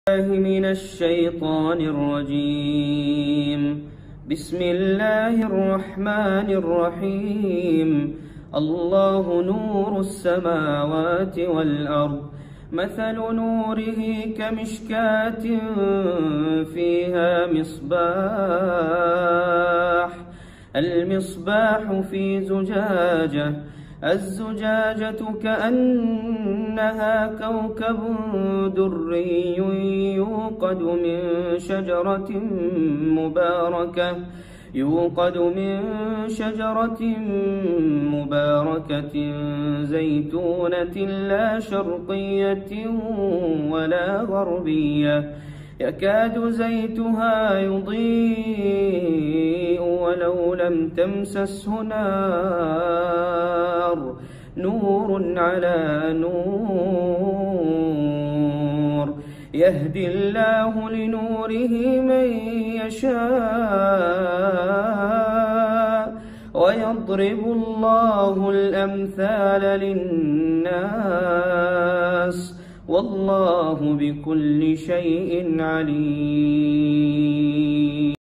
من الشيطان الرجيم. بسم الله الرحمن الرحيم. الله نور السماوات والأرض، مثل نوره كمشكاة فيها مصباح، المصباح في زجاجة، الزجاجة كأنها كوكب دري يوقد من شجرة مباركة زيتونة لا شرقية ولا غربية، يكاد زيتها يضيء ولو لم تمسسه نار، نور على نور، يهدي الله لنوره من يشاء ويضرب الله الأمثال للناس، والله بكل شيء عليم.